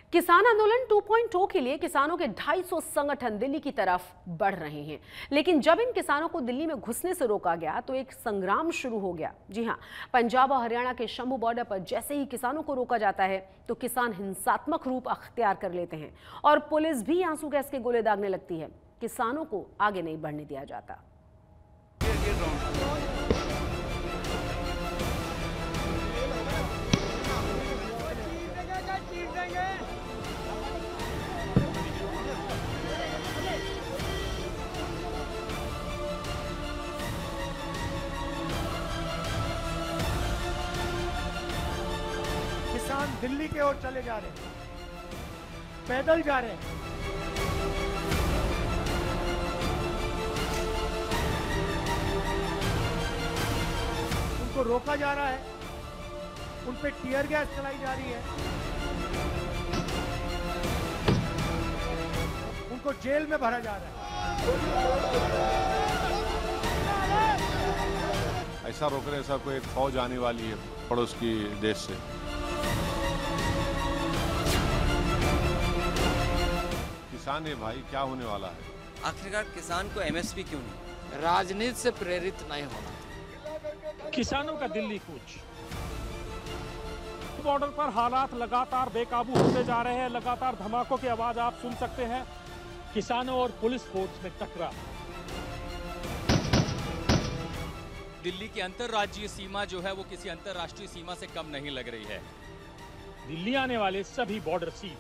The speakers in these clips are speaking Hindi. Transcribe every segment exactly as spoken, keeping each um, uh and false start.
किसान आंदोलन टू पॉइंट ओ के लिए किसानों के ढाई सौ संगठन दिल्ली की तरफ बढ़ रहे हैं, लेकिन जब इन किसानों को दिल्ली में घुसने से रोका गया तो एक संग्राम शुरू हो गया। जी हां, पंजाब और हरियाणा के शंभू बॉर्डर पर जैसे ही किसानों को रोका जाता है तो किसान हिंसात्मक रूप अख्तियार कर लेते हैं और पुलिस भी आंसू गैस के गोले दागने लगती है। किसानों को आगे नहीं बढ़ने दिया जाता। किसान दिल्ली की ओर चले जा रहे हैं, पैदल जा रहे हैं। उनको रोका जा रहा है, उन पे टीयर गैस चलाई जा रही है, उनको जेल में भरा जा रहा है। ऐसा रोक रहे सब, कोई एक फौज आने वाली है पड़ोस की देश से। किसान है भाई, क्या होने वाला है? आखिरकार किसान को एमएसपी क्यों नहीं? राजनीति से प्रेरित नहीं होना। किसानों का दिल्ली कूच। बॉर्डर पर हालात लगातार बेकाबू होते जा रहे हैं। लगातार धमाकों की आवाज आप सुन सकते हैं। किसानों और पुलिस फोर्स में टकराव। दिल्ली की अंतर्राज्यीय सीमा जो है वो किसी अंतर्राष्ट्रीय सीमा से कम नहीं लग रही है। दिल्ली आने वाले सभी बॉर्डर सील।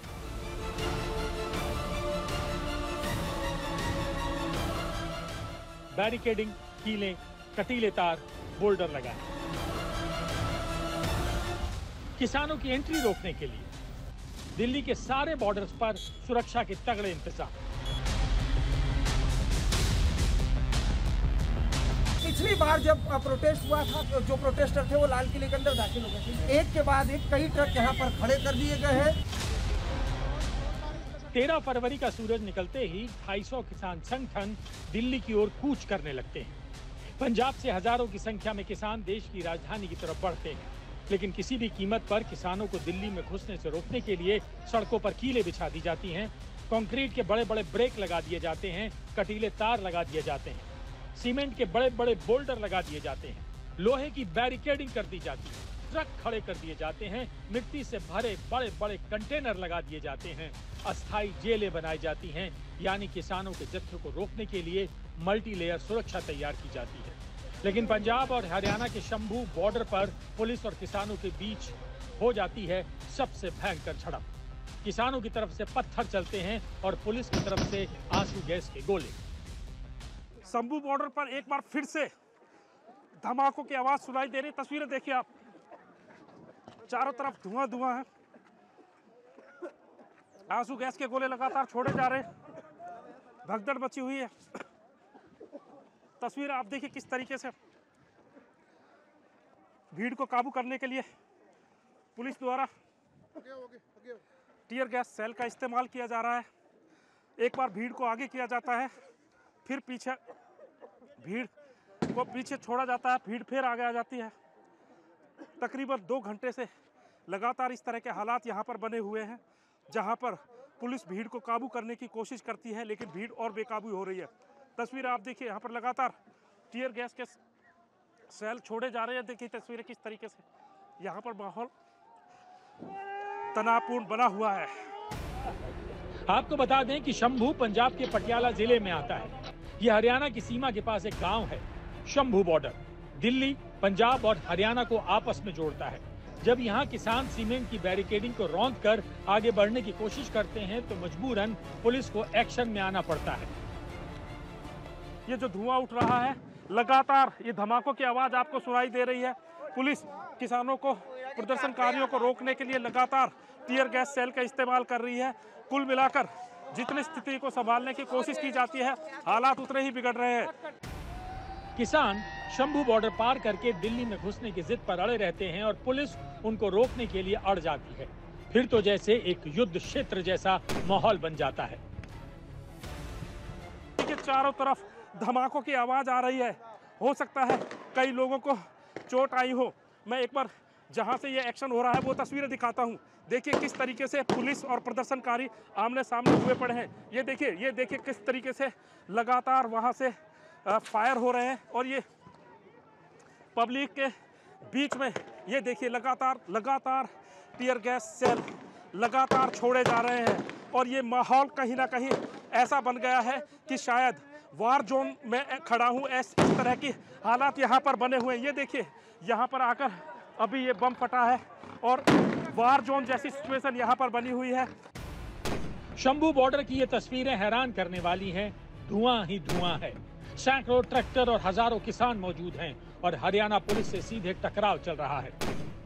बैरिकेडिंग, कीलें, कटीले तार, बोल्डर लगाए। किसानों की एंट्री रोकने के लिए दिल्ली के सारे बॉर्डर्स पर सुरक्षा के तगड़े इंतजाम। पिछली बार जब प्रोटेस्ट हुआ था तो जो प्रोटेस्टर थे वो लाल किले के अंदर दाखिल हो गए थे। एक के बाद एक कई ट्रक यहाँ पर खड़े कर दिए गए हैं। तेरह फरवरी का सूरज निकलते ही ढाई सौ किसान संगठन दिल्ली की ओर कूच करने लगते हैं। पंजाब से हजारों की संख्या में किसान देश की राजधानी की तरफ बढ़ते हैं, लेकिन किसी भी कीमत पर किसानों को दिल्ली में घुसने से रोकने के लिए सड़कों पर कीलें बिछा दी जाती हैं, कंक्रीट के बड़े बड़े ब्रेक लगा दिए जाते हैं, कटीले तार लगा दिए जाते हैं, सीमेंट के बड़े बड़े बोल्डर लगा दिए जाते हैं, लोहे की बैरिकेडिंग कर दी जाती है, ट्रक खड़े कर दिए जाते हैं, मिट्टी से भरे बड़े बड़े कंटेनर लगा दिए जाते हैं, अस्थायी जेलें बनाई जाती हैं। यानी किसानों के जत्थे को रोकने के लिए मल्टी लेयर सुरक्षा तैयार की जाती है। लेकिन पंजाब और हरियाणा के शंभू बॉर्डर पर पुलिस और किसानों के बीच हो जाती है सबसे भयंकर झड़प। किसानों की तरफ से पत्थर चलते हैं और पुलिस की तरफ से आंसू गैस के गोले। शंभू बॉर्डर पर एक बार फिर से धमाकों की आवाज सुनाई दे रही। तस्वीरें देखिए आप, चारों तरफ धुआं धुआं है, आंसू गैस के गोले लगातार छोड़े जा रहे हैं, भगदड़ मची हुई है। तस्वीर आप देखिए किस तरीके से भीड़ को काबू करने के लिए पुलिस द्वारा टीयर गैस सेल का इस्तेमाल किया जा रहा है। एक बार भीड़ को आगे किया जाता है, फिर पीछे भीड़ को पीछे छोड़ा जाता है, भीड़ फिर आगे आ जाती है। तकरीबन दो घंटे से लगातार इस तरह के हालात यहाँ पर बने हुए हैं, जहाँ पर पुलिस भीड़ को काबू करने की कोशिश करती है, लेकिन भीड़ और बेकाबू हो रही है। तस्वीर आप देखिए, यहाँ पर लगातार टीयर गैस के सेल छोड़े जा रहे हैं। देखिए तस्वीरें किस तरीके से यहाँ पर माहौल तनावपूर्ण बना हुआ है। आपको बता दें कि शंभू पंजाब के पटियाला जिले में आता है। यह हरियाणा की सीमा के पास एक गांव है। शंभू बॉर्डर दिल्ली, पंजाब और हरियाणा को आपस में जोड़ता है। जब यहाँ किसान सीमेंट की बैरिकेडिंग को रौंद कर आगे बढ़ने की कोशिश करते हैं तो मजबूरन पुलिस को एक्शन में आना पड़ता है। ये जो धुआं उठ रहा है, लगातार ये धमाकों की आवाज आपको सुनाई दे रही है। पुलिस किसानों को, प्रदर्शनकारियों को रोकने के लिए लगातार टीयर गैस सेल का इस्तेमाल कर रही है। कुल मिलाकर जितनी स्थिति को संभालने की कोशिश की जाती है, हालात उतने ही बिगड़ रहे हैं। किसान शंभू बॉर्डर पार करके दिल्ली में घुसने की जिद पर अड़े रहते हैं और पुलिस उनको रोकने के लिए अड़ जाती है। फिर तो जैसे एक युद्ध क्षेत्र जैसा माहौल बन जाता है। चारों तरफ धमाकों की आवाज आ रही है। हो सकता है कई लोगों को चोट आई हो। मैं एक बार जहां से ये एक्शन हो रहा है वो तस्वीरें दिखाता हूं। देखिए किस तरीके से पुलिस और प्रदर्शनकारी आमने सामने हुए पड़े हैं। ये देखिए ये देखिए किस तरीके से लगातार वहां से फायर हो रहे हैं और ये पब्लिक के बीच में ये देखिए लगातार लगातार टीयर गैस सेल लगातार छोड़े जा रहे हैं और ये माहौल कहीं ना कहीं ऐसा बन गया है कि शायद वार जोन में खड़ा हूँ, इस तरह की हालात यहाँ पर बने हुए हैं। ये देखिए यहाँ पर आकर अभी ये बम फटा है और वार जोन जैसी सिचुएशन यहाँ पर बनी हुई है। शंभू बॉर्डर की ये तस्वीरें हैरान करने वाली हैं। धुआं ही धुआं है, सैकड़ों ट्रैक्टर और हजारों किसान मौजूद हैं और हरियाणा पुलिस से सीधे टकराव चल रहा है।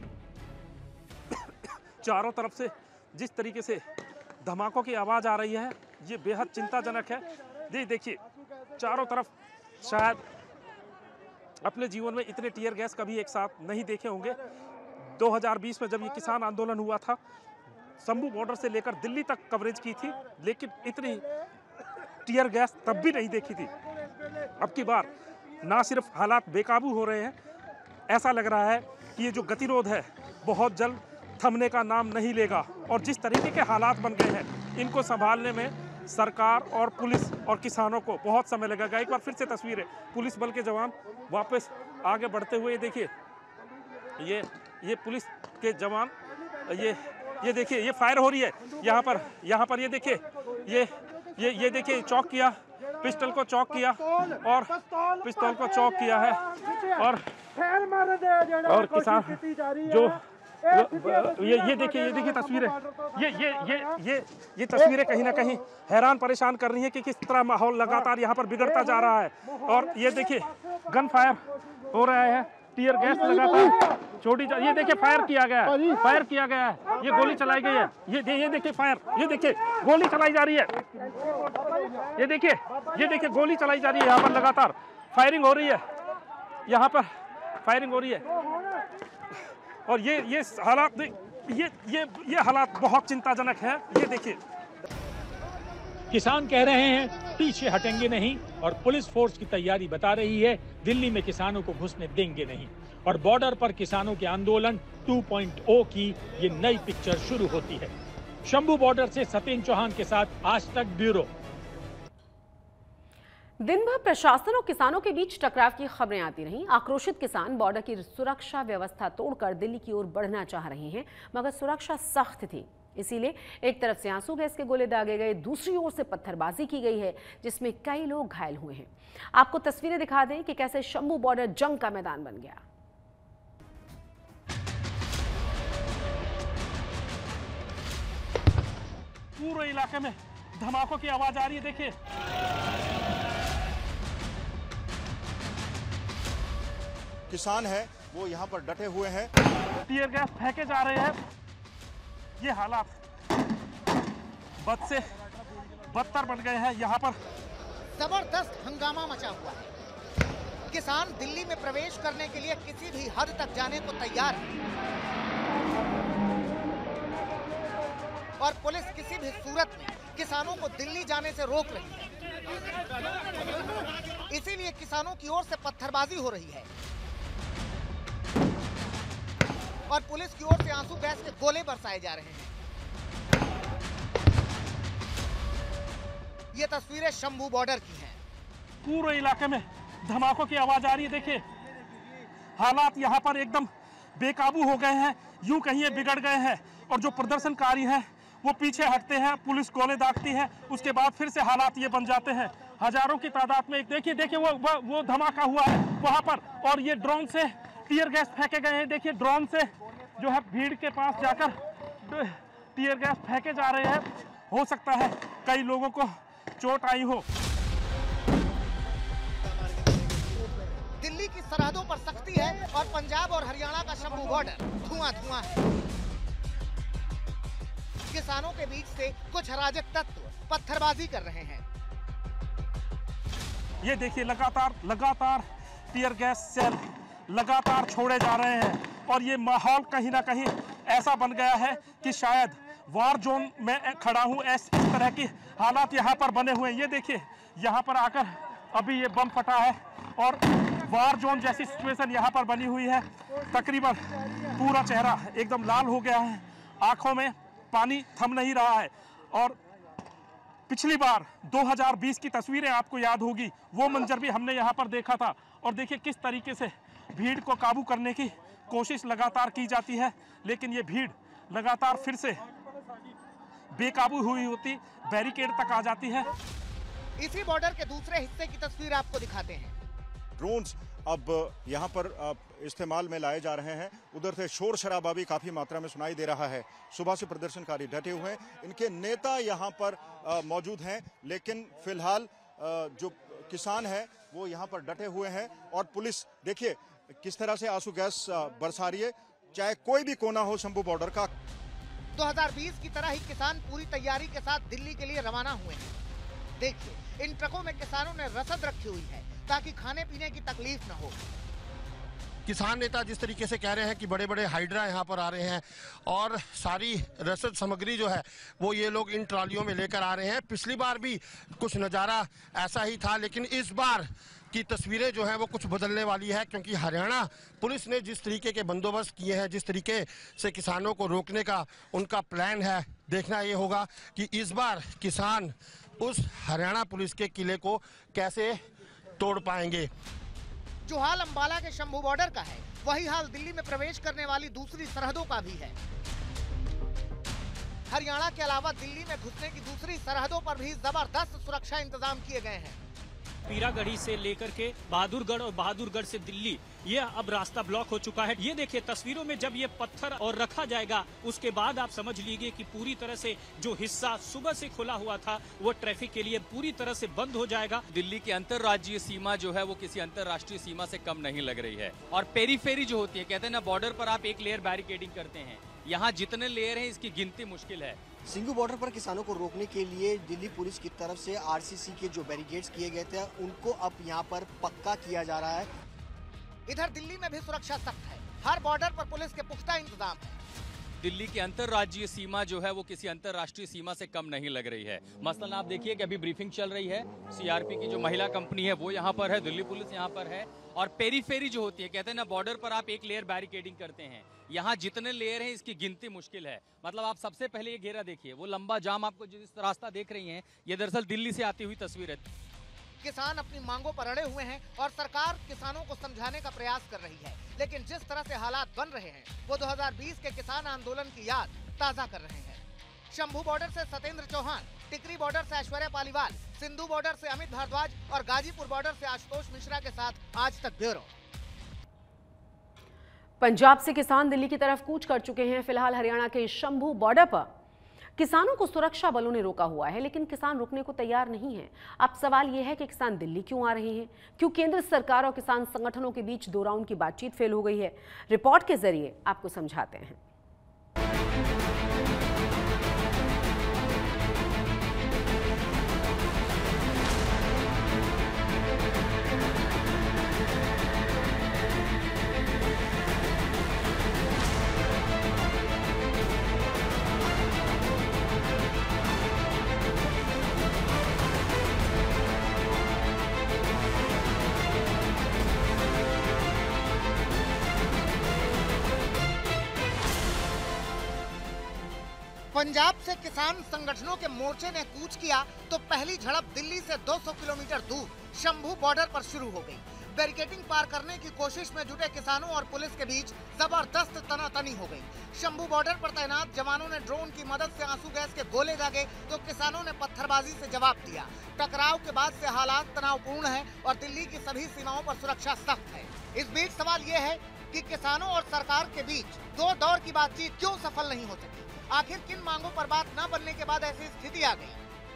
चारों तरफ से जिस तरीके से धमाकों की आवाज आ रही है ये बेहद चिंताजनक है। ये देखिए चारों तरफ शायद अपने जीवन में इतने टीयर गैस कभी एक साथ नहीं देखे होंगे। दो हज़ार बीस में जब ये किसान आंदोलन हुआ था, शंभू बॉर्डर से लेकर दिल्ली तक कवरेज की थी, लेकिन इतनी टीयर गैस तब भी नहीं देखी थी। अब की बार ना सिर्फ हालात बेकाबू हो रहे हैं, ऐसा लग रहा है कि ये जो गतिरोध है बहुत जल्द थमने का नाम नहीं लेगा और जिस तरीके के हालात बन गए हैं इनको संभालने में सरकार और पुलिस और किसानों को बहुत समय लगेगा। एक बार फिर से तस्वीरें पुलिस बल के जवान वापस आगे बढ़ते हुए देखिए, ये ये पुलिस के जवान ये ये देखिए ये फायर हो रही है यहाँ पर यहाँ पर ये देखिए ये ये ये देखिए चौक किया, पिस्टल को चौक किया और पिस्तौल को चौक किया है और और किसान जो ये ये देखिए ये देखिए तस्वीरें ये ये ये ये ये तस्वीरें कहीं ना कहीं हैरान परेशान कर रही हैं कि किस तरह माहौल लगातार यहाँ पर बिगड़ता जा रहा है। और ये देखिए गन फायर हो रहा है, टीयर गैस लगातार छोड़ी जा, ये देखिए फायर किया गया है, फायर किया गया है, ये गोली चलाई गई है, ये ये देखिए फायर, ये देखिए गोली चलाई जा रही है, ये देखिए ये देखिए गोली चलाई जा रही है, यहाँ पर लगातार फायरिंग हो रही है, यहाँ पर फायरिंग हो रही है और ये ये हालात ये ये ये हालात बहुत चिंताजनक है। ये देखिए किसान कह रहे हैं पीछे हटेंगे नहीं और पुलिस फोर्स की तैयारी बता रही है दिल्ली में किसानों को घुसने देंगे नहीं और बॉर्डर पर किसानों के आंदोलन टू पॉइंट ओ की ये नई पिक्चर शुरू होती है। शंभू बॉर्डर से सतीन चौहान के साथ आज तक ब्यूरो। दिन भर प्रशासन और किसानों के बीच टकराव की खबरें आती रहीं। आक्रोशित किसान बॉर्डर की सुरक्षा व्यवस्था तोड़कर दिल्ली की ओर बढ़ना चाह रहे हैं, मगर सुरक्षा सख्त थी, इसीलिए एक तरफ से आंसू गैस के गोले दागे गए, दूसरी ओर से पत्थरबाजी की गई है जिसमें कई लोग घायल हुए हैं। आपको तस्वीरें दिखा दें कि कैसे शंभू बॉर्डर जंग का मैदान बन गया। पूरे इलाके में धमाकों की आवाज आ रही है। देखिए किसान है वो यहाँ पर डटे हुए हैं, टीयर गैस फेंके जा रहे हैं। ये हालात बद से बदतर बन गए हैं। यहाँ पर जबरदस्त हंगामा मचा हुआ है। किसान दिल्ली में प्रवेश करने के लिए किसी भी हद तक जाने को तैयार है और पुलिस किसी भी सूरत में किसानों को दिल्ली जाने से रोक रही है। इसीलिए किसानों की ओर से पत्थरबाजी हो रही है और पुलिस की ओर से आंसू गैस के गोले बरसाए जा रहे हैं। ये तस्वीरें शंभू बॉर्डर की हैं। पूरे इलाके में धमाकों की आवाज आ रही है। देखिए हालात यहाँ पर एकदम बेकाबू हो गए हैं, यूं कहीं बिगड़ गए हैं और जो प्रदर्शनकारी हैं वो पीछे हटते हैं, पुलिस गोले दागती है, उसके बाद फिर से हालात ये बन जाते हैं। हजारों की तादाद में देखिए देखिए वो वो, वो धमाका हुआ है वहां पर और ये ड्रोन से टीयर गैस फेंके गए हैं। देखिए ड्रोन से जो है भीड़ के पास जाकर टीयर गैस फेंके जा रहे हैं। हो सकता है कई लोगों को चोट आई हो। दिल्ली की सरहदों पर सख्ती है और पंजाब और हरियाणा का शंभू बॉर्डर धुआं धुआं है। किसानों के बीच से कुछ अराजक तत्व पत्थरबाजी कर रहे हैं। ये देखिए लगातार लगातार टीयर गैस सेल लगातार छोड़े जा रहे हैं और ये माहौल कहीं ना कहीं ऐसा बन गया है कि शायद वार जोन में खड़ा हूँ, इस तरह की हालात यहाँ पर बने हुए हैं। ये देखिए यहाँ पर आकर अभी ये बम फटा है और वार जोन जैसी सिचुएशन यहाँ पर बनी हुई है। तकरीबन पूरा चेहरा एकदम लाल हो गया है, आंखों में पानी थम नहीं रहा है। और पिछली बार दो हज़ार बीस की तस्वीरें आपको याद होगी, वो मंजर भी हमने यहाँ पर देखा था। और देखिए किस तरीके से भीड़ को काबू करने की कोशिश लगातार की जाती है, लेकिन ये भीड़ लगातार फिर से बेकाबू हुई होती बैरिकेड तक आ जाती है। इसी बॉर्डर के दूसरे हिस्से की तस्वीर आपको दिखाते हैं। ड्रोन्स अब यहाँ पर इस्तेमाल में लाए जा रहे हैं। उधर से शोर शराबा भी काफी मात्रा में सुनाई दे रहा है। सुबह से प्रदर्शनकारी डटे हुए हैं, इनके नेता यहाँ पर मौजूद हैं, लेकिन फिलहाल जो किसान है वो यहाँ पर डटे हुए हैं। और पुलिस देखिए किस तरह से आंसू गैस बरसा रही है, चाहे कोई भी कोना हो शंभू बॉर्डर का। दो हज़ार बीस की तरह ही किसान पूरी तैयारी के साथ दिल्ली के लिए रवाना हुए हैं। देखिए इन ट्रकों में किसानों ने रसद रखी हुई है ताकि खाने पीने की तकलीफ न हो। किसान नेता जिस तरीके से कह रहे हैं कि बड़े बड़े हाइड्रा यहाँ पर आ रहे हैं और सारी रसद सामग्री जो है वो ये लोग इन ट्रालियों में लेकर आ रहे हैं। पिछली बार भी कुछ नज़ारा ऐसा ही था, लेकिन इस बार की तस्वीरें जो हैं वो कुछ बदलने वाली है, क्योंकि हरियाणा पुलिस ने जिस तरीके के बंदोबस्त किए हैं, जिस तरीके से किसानों को रोकने का उनका प्लान है, देखना ये होगा कि इस बार किसान उस हरियाणा पुलिस के किले को कैसे तोड़ पाएंगे। जो हाल अंबाला के शंभू बॉर्डर का है, वही हाल दिल्ली में प्रवेश करने वाली दूसरी सरहदों का भी है। हरियाणा के अलावा दिल्ली में घुसने की दूसरी सरहदों पर भी जबरदस्त सुरक्षा इंतजाम किए गए हैं। पीरागढ़ी से लेकर के बहादुरगढ़ और बहादुरगढ़ से दिल्ली, ये अब रास्ता ब्लॉक हो चुका है। ये देखिए तस्वीरों में जब ये पत्थर और रखा जाएगा, उसके बाद आप समझ लीजिए कि पूरी तरह से जो हिस्सा सुबह से खुला हुआ था वो ट्रैफिक के लिए पूरी तरह से बंद हो जाएगा। दिल्ली की अंतर्राज्यीय सीमा जो है वो किसी अंतर्राष्ट्रीय सीमा से कम नहीं लग रही है। और पेरीफेरी जो होती है, कहते हैं ना बॉर्डर पर आप एक लेयर बैरिकेडिंग करते हैं, यहाँ जितने लेयर हैं इसकी गिनती मुश्किल है। सिंघू बॉर्डर पर किसानों को रोकने के लिए दिल्ली पुलिस की तरफ से आरसीसी के जो बैरिकेड्स किए गए थे उनको अब यहाँ पर पक्का किया जा रहा है। इधर दिल्ली में भी सुरक्षा सख्त है, हर बॉर्डर पर पुलिस के पुख्ता इंतजाम है। दिल्ली की अंतर्राज्यीय सीमा जो है वो किसी अंतर्राष्ट्रीय सीमा से कम नहीं लग रही है। मसलन आप देखिए कि अभी ब्रीफिंग चल रही है, सीआरपी की जो महिला कंपनी है वो यहाँ पर है, दिल्ली पुलिस यहाँ पर है। और पेरीफेरी जो होती है, कहते हैं ना बॉर्डर पर आप एक लेयर बैरिकेडिंग करते हैं, यहाँ जितने लेयर हैं इसकी गिनती मुश्किल है। मतलब आप सबसे पहले ये घेरा देखिए, वो लंबा जाम आपको जिस रास्ता देख रही हैं, ये दरअसल दिल्ली से आती हुई तस्वीर है। किसान अपनी मांगों पर अड़े हुए हैं और सरकार किसानों को समझाने का प्रयास कर रही है, लेकिन जिस तरह से हालात बन रहे हैं वो दो हज़ार बीस के किसान आंदोलन की याद ताजा कर रहे हैं। शंभू बॉर्डर से सत्येंद्र चौहान, टिकरी बॉर्डर से ऐश्वर्या पालीवाल, सिंधु बॉर्डर से अमित भारद्वाज और गाजीपुर बॉर्डर से आशुतोष मिश्रा के साथ आज तक ब्यूरो। पंजाब से किसान दिल्ली की तरफ कूच कर चुके हैं। फिलहाल हरियाणा के शंभू बॉर्डर पर किसानों को सुरक्षा बलों ने रोका हुआ है, लेकिन किसान रुकने को तैयार नहीं है। अब सवाल यह है कि किसान दिल्ली क्यों आ रहे हैं? क्यों केंद्र सरकार और किसान संगठनों के बीच दो राउंड की बातचीत फेल हो गई है? रिपोर्ट के जरिए आपको समझाते हैं। पंजाब से किसान संगठनों के मोर्चे ने कूच किया तो पहली झड़प दिल्ली से दो सौ किलोमीटर दूर शंभू बॉर्डर पर शुरू हो गई। बैरिकेडिंग पार करने की कोशिश में जुटे किसानों और पुलिस के बीच जबरदस्त तनातनी हो गई। शंभू बॉर्डर पर तैनात जवानों ने ड्रोन की मदद से आंसू गैस के गोले दागे तो किसानों ने पत्थरबाजी से जवाब दिया। टकराव के बाद से हालात तनावपूर्ण है और दिल्ली की सभी सीमाओं पर सुरक्षा सख्त है। इस बीच सवाल ये है कि किसानों और सरकार के बीच दो दौर की बातचीत क्यों सफल नहीं हो सकी? आखिर किन मांगों पर बात न बनने के बाद ऐसी स्थिति आ गई?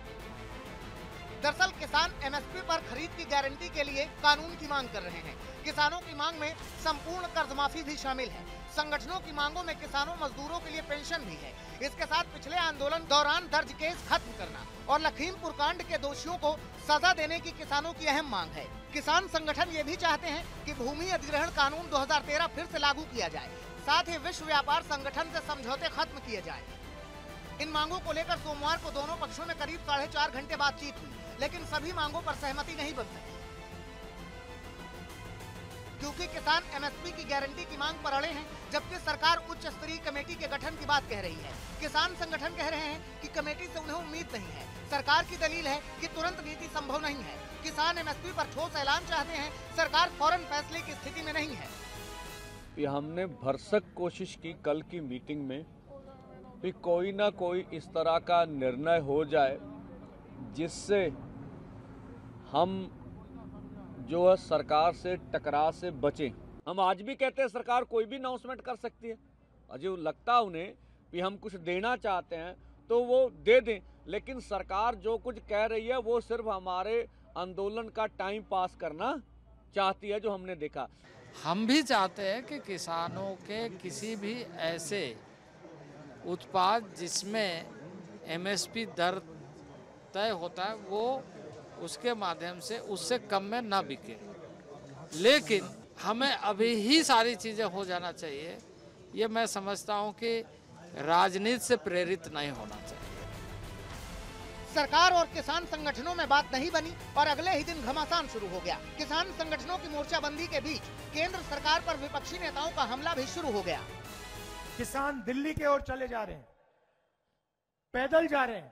दरअसल किसान एमएसपी पर खरीद की गारंटी के लिए कानून की मांग कर रहे हैं। किसानों की मांग में संपूर्ण कर्ज माफी भी शामिल है। संगठनों की मांगों में किसानों मजदूरों के लिए पेंशन भी है। इसके साथ पिछले आंदोलन दौरान दर्ज केस खत्म करना और लखीमपुर कांड के दोषियों को सजा देने की किसानों की अहम मांग है। किसान संगठन ये भी चाहते हैं कि भूमि अधिग्रहण कानून दो हजार तेरह फिर से लागू किया जाए, साथ ही विश्व व्यापार संगठन से समझौते खत्म किए जाए। इन मांगों को लेकर सोमवार को दोनों पक्षों में करीब साढ़े चार घंटे बातचीत हुई, लेकिन सभी मांगों पर सहमति नहीं बन सकी। क्योंकि किसान एमएसपी की गारंटी की मांग पर अड़े हैं, जबकि सरकार उच्च स्तरीय कमेटी के गठन की बात कह रही है। किसान संगठन कह रहे हैं कि कमेटी से उन्हें उम्मीद नहीं है। सरकार की दलील है कि तुरंत नीति संभव नहीं है। किसान एमएसपी पर ठोस ऐलान चाहते हैं, सरकार फौरन फैसले की स्थिति में नहीं है। हमने भरसक कोशिश की कल की मीटिंग में कि कोई ना कोई इस तरह का निर्णय हो जाए जिससे हम जो है सरकार से टकराव से बचें। हम आज भी कहते हैं सरकार कोई भी अनाउंसमेंट कर सकती है, अजय लगता उन्हें कि हम कुछ देना चाहते हैं तो वो दे दें, लेकिन सरकार जो कुछ कह रही है वो सिर्फ हमारे आंदोलन का टाइम पास करना चाहती है, जो हमने देखा। हम भी चाहते हैं कि किसानों के किसी भी ऐसे उत्पाद जिसमें एमएसपी दर तय होता है वो उसके माध्यम से उससे कम में ना बिके, लेकिन हमें अभी ही सारी चीज़ें हो जाना चाहिए। ये मैं समझता हूँ कि राजनीति से प्रेरित नहीं होना चाहिए। सरकार और किसान संगठनों में बात नहीं बनी और अगले ही दिन घमासान शुरू हो गया। किसान संगठनों की मोर्चाबंदी के बीच केंद्र सरकार पर विपक्षी नेताओं का हमला भी शुरू हो गया। किसान दिल्ली की ओर चले जा रहे हैं, पैदल जा रहे हैं,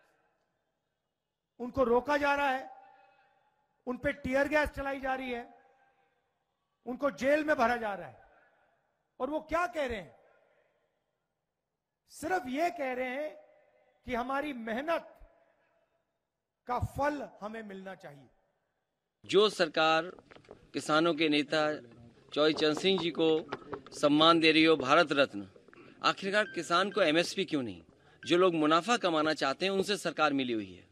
उनको रोका जा रहा है, उन पे टीयर गैस चलाई जा रही है, उनको जेल में भरा जा रहा है। और वो क्या कह रहे हैं? सिर्फ ये कह रहे हैं कि हमारी मेहनत का फल हमें मिलना चाहिए। जो सरकार किसानों के नेता चौधरी चरण सिंह जी को सम्मान दे रही हो, भारत रत्न, आखिरकार किसान को एमएसपी क्यों नहीं? जो लोग मुनाफा कमाना चाहते हैं उनसे सरकार मिली हुई है,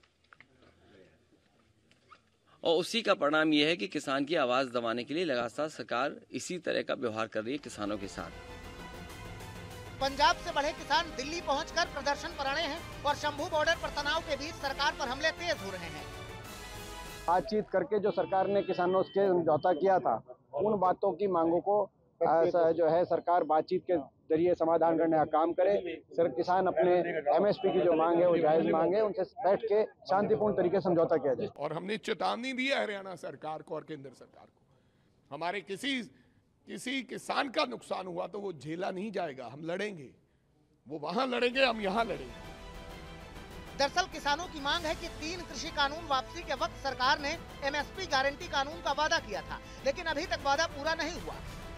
और उसी का परिणाम यह है कि किसान की आवाज दबाने के लिए लगातार सरकार इसी तरह का व्यवहार कर रही है किसानों के साथ। पंजाब से बढ़े किसान दिल्ली पहुंचकर प्रदर्शन पर अड़े हैं और शंभू बॉर्डर पर तनाव के बीच सरकार पर हमले तेज हो रहे हैं। बातचीत करके जो सरकार ने किसानों से समझौता किया था, उन बातों की मांगों को जो है सरकार बातचीत के जरिए समाधान करने का काम करे। सर किसान अपने एमएसपी की जो मांग है वो जायज मांग है, उनसे बैठ के शांतिपूर्ण तरीके से समझौता किया जाए। और हमने चेतावनी दी है हरियाणा सरकार को और केंद्र सरकार को, हमारे किसी किसी किसान का नुकसान हुआ तो वो झेला नहीं जाएगा, हम लड़ेंगे। वो वहां लड़ेंगे, हम यहाँ लड़ेंगे। दरअसल किसानों की मांग है कि तीन कृषि कानून वापसी के वक्त सरकार ने एमएसपी गारंटी कानून का वादा किया था, लेकिन अभी तक वादा पूरा नहीं हुआ।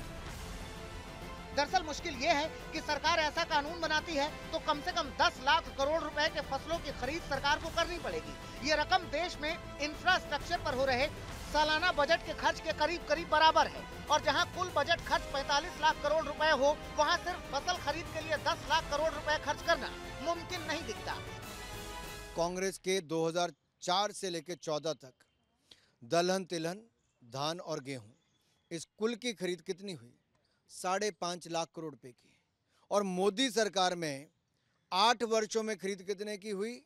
दरअसल मुश्किल ये है कि सरकार ऐसा कानून बनाती है तो कम से कम दस लाख करोड़ रुपए के फसलों की खरीद सरकार को करनी पड़ेगी। ये रकम देश में इंफ्रास्ट्रक्चर पर हो रहे सालाना बजट के खर्च के करीब करीब बराबर है, और जहां कुल बजट खर्च पैंतालीस लाख करोड़ रुपए हो, वहां सिर्फ फसल खरीद के लिए दस लाख करोड़ रुपए खर्च करना मुमकिन नहीं दिखता। कांग्रेस के दो हज़ार चार से लेकर चौदह तक दलहन, तिलहन, धान और गेहूं, इस कुल की खरीद कितनी हुई? साढ़े पाँच लाख करोड़ रुपए की। और मोदी सरकार में आठ वर्षों में खरीद कितने की हुई?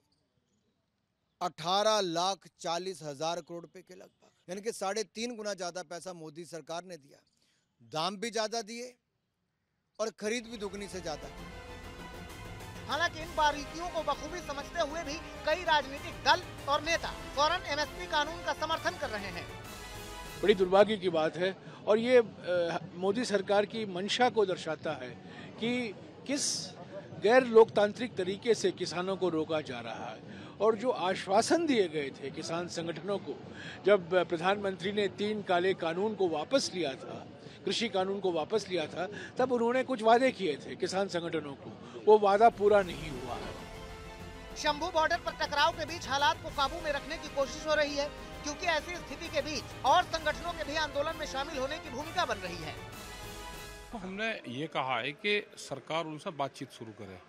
अठारह लाख चालीस हजार करोड़ रुपए के लगभग, यानी कि साढ़े तीन गुना ज्यादा पैसा मोदी सरकार ने दिया। दाम भी ज्यादा दिए और खरीद भी दुगनी से ज्यादा। हालांकि इन बारीकियों को बखूबी समझते हुए भी कई राजनीतिक दल और नेता फौरन एमएसपी कानून का समर्थन कर रहे हैं। बड़ी दुर्भाग्य की बात है, और ये मोदी सरकार की मंशा को दर्शाता है कि किस गैर लोकतांत्रिक तरीके से किसानों को रोका जा रहा है। और जो आश्वासन दिए गए थे किसान संगठनों को, जब प्रधानमंत्री ने तीन काले कानून को वापस लिया था, कृषि कानून को वापस लिया था, तब उन्होंने कुछ वादे किए थे किसान संगठनों को, वो वादा पूरा नहीं हुआ है। शंभू बॉर्डर पर टकराव के बीच हालात को काबू में रखने की कोशिश हो रही है, क्योंकि ऐसी स्थिति के बीच और संगठनों के भी आंदोलन में शामिल होने की भूमिका बन रही है। हमने ये कहा है कि सरकार उनसे बातचीत शुरू करे,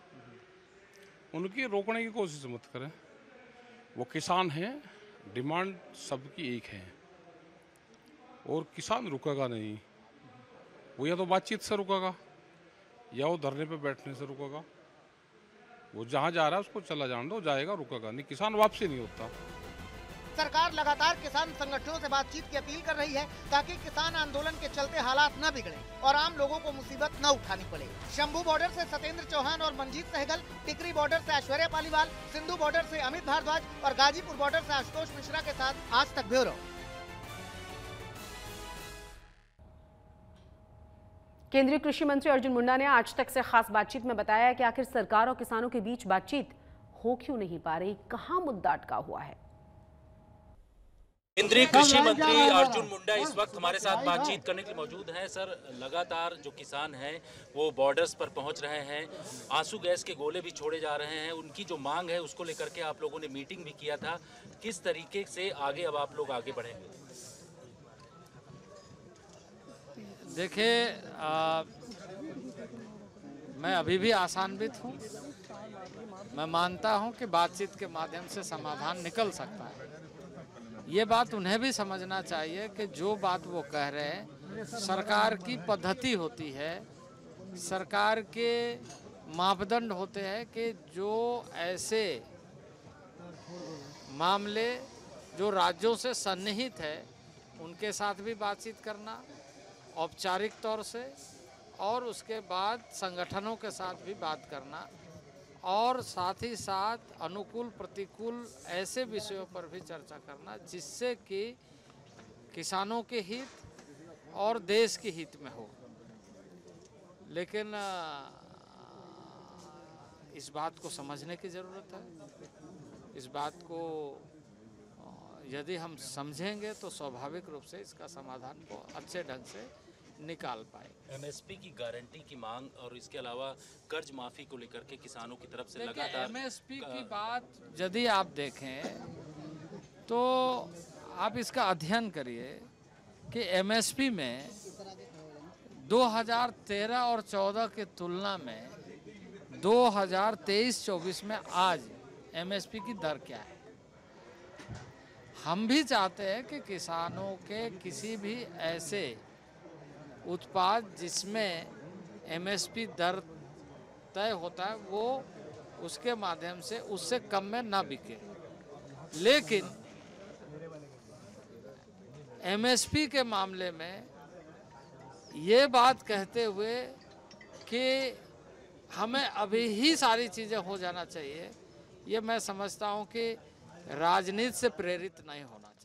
उनकी रोकने की कोशिश मत करे। वो किसान हैं, डिमांड सबकी एक है, और किसान रुकेगा नहीं। वो या तो बातचीत से रुकेगा या वो धरने पे बैठने से रुकेगा। वो जहाँ जा रहा है उसको चला जाने दो, जाएगा, रुकेगा नहीं। किसान वापसी नहीं होता। सरकार लगातार किसान संगठनों से बातचीत की अपील कर रही है ताकि किसान आंदोलन के चलते हालात न बिगड़े और आम लोगों को मुसीबत न उठानी पड़े। शंभू बॉर्डर से सत्येंद्र चौहान और मंजीत सहगल, टिकरी बॉर्डर से ऐश्वर्या पालीवाल, सिंधु बॉर्डर से अमित भारद्वाज और गाजीपुर बॉर्डर से आशुतोष मिश्रा के साथ आज तक ब्यूरो। केंद्रीय कृषि मंत्री अर्जुन मुंडा ने आज तक से खास बातचीत में बताया कि आखिर सरकार और किसानों के बीच बातचीत हो क्यों नहीं पा रही, कहां मुद्दा अटका हुआ है। केंद्रीय कृषि मंत्री अर्जुन मुंडा इस वक्त हमारे साथ बातचीत करने के लिए मौजूद हैं। सर, लगातार जो किसान हैं वो बॉर्डर्स पर पहुंच रहे हैं, आंसू गैस के गोले भी छोड़े जा रहे हैं, उनकी जो मांग है उसको लेकर के आप लोगों ने मीटिंग भी किया था। किस तरीके से आगे अब आप लोग आगे बढ़ेंगे? देखिए, मैं अभी भी आशान्वित हूँ। मैं मानता हूँ कि बातचीत के माध्यम से समाधान निकल सकता है। ये बात उन्हें भी समझना चाहिए कि जो बात वो कह रहे हैं, सरकार की पद्धति होती है, सरकार के मापदंड होते हैं कि जो ऐसे मामले जो राज्यों से सन्निहित है उनके साथ भी बातचीत करना औपचारिक तौर से, और उसके बाद संगठनों के साथ भी बात करना, और साथ ही साथ अनुकूल प्रतिकूल ऐसे विषयों पर भी चर्चा करना जिससे कि किसानों के हित और देश के हित में हो। लेकिन इस बात को समझने की ज़रूरत है। इस बात को यदि हम समझेंगे तो स्वाभाविक रूप से इसका समाधान को अच्छे ढंग से निकाल पाए। एमएसपी की गारंटी की मांग और इसके अलावा कर्ज माफी को लेकर के किसानों की तरफ से लगातार एमएसपी की बात यदि आप देखें तो आप इसका अध्ययन करिए कि एमएसपी में दो हज़ार तेरह और चौदह के तुलना में दो हज़ार तेईस चौबीस में आज एमएसपी की दर क्या है। हम भी चाहते हैं कि किसानों के किसी भी ऐसे उत्पाद जिसमें एमएसपी दर तय होता है वो उसके माध्यम से उससे कम में ना बिके। लेकिन एमएसपी के मामले में ये बात कहते हुए कि हमें अभी ही सारी चीज़ें हो जाना चाहिए, ये मैं समझता हूँ कि राजनीति से प्रेरित नहीं होना चाहिए।